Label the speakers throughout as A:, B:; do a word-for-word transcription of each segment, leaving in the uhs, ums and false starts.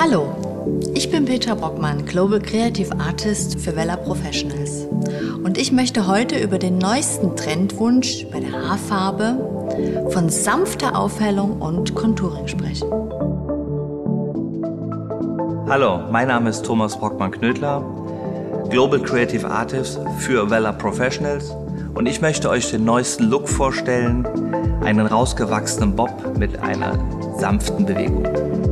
A: Hallo, ich bin Petra Bockmann, Global Creative Artist für Wella Professionals. Und ich möchte heute über den neuesten Trendwunsch bei der Haarfarbe von sanfter Aufhellung und Contouring sprechen.
B: Hallo, mein Name ist Thomas Brockmann-Knödler, Global Creative Artist für Wella Professionals, und ich möchte euch den neuesten Look vorstellen, einen rausgewachsenen Bob mit einer sanften Bewegung.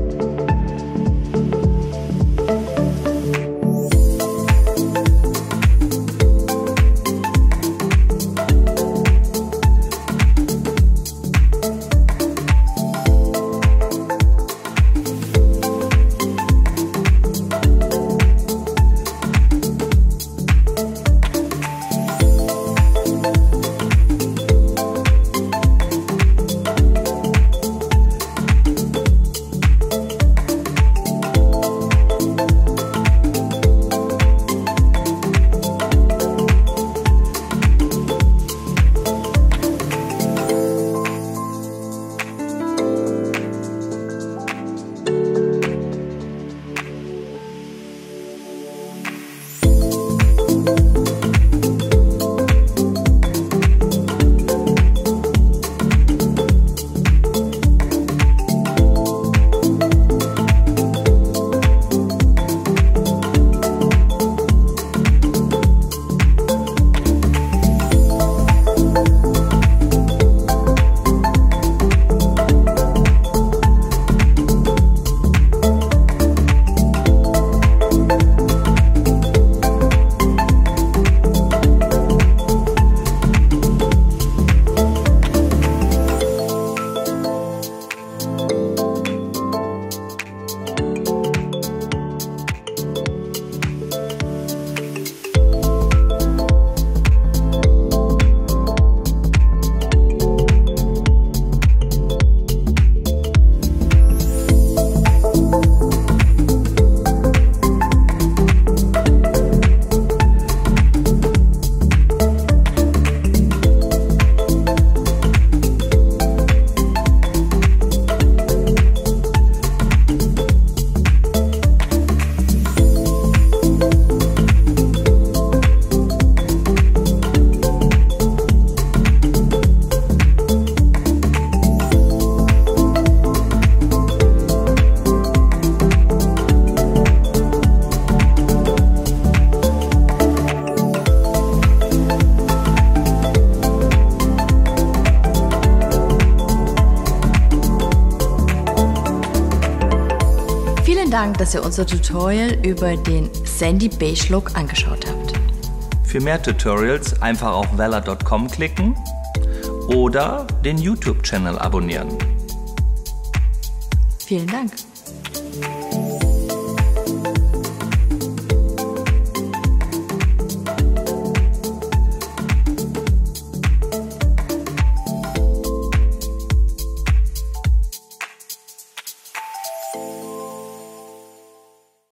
A: Vielen Dank, dass ihr unser Tutorial über den Sandy Beige Look angeschaut habt.
B: Für mehr Tutorials einfach auf wella punkt com klicken oder den YouTube-Channel abonnieren.
A: Vielen Dank.